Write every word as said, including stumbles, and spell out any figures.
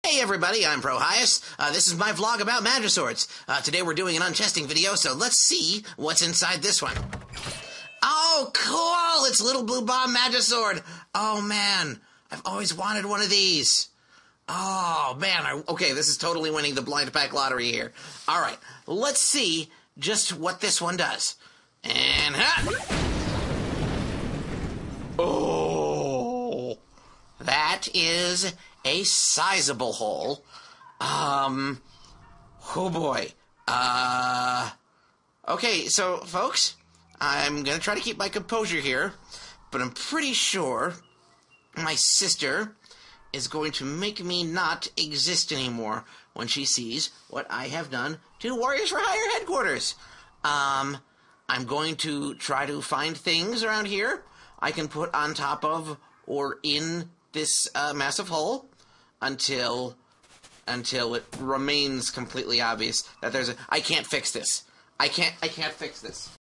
Hey everybody, I'm Prohyas. Uh, this is my vlog about Magiswords. Uh, today we're doing an unchesting video, so let's see what's inside this one. Oh, cool! It's Little Blue Bomb Magisword. Oh man, I've always wanted one of these. Oh man, I, okay, this is totally winning the blind pack lottery here. All right, let's see just what this one does. And ha! Oh, that is a sizable hole. Um, oh boy. Uh, okay, so folks, I'm gonna try to keep my composure here, but I'm pretty sure my sister is going to make me not exist anymore when she sees what I have done to Warriors for Hire headquarters. Um, I'm going to try to find things around here I can put on top of or in this uh, massive hole until until it remains completely obvious that there's a... I can't fix this. I can't, I can't fix this.